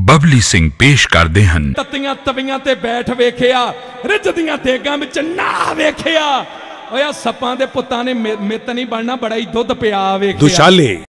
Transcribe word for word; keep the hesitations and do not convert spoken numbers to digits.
बबली सिंह पेश करते हैं। तत्तियां तवियां ते बैठ वेखिया, रिझदियां देगां विच ना वेखिया, ओया सप्पां दे पुत्तां ने मित नहीं बनना, बड़ा ही दुध पिया वेखिया। दुशाले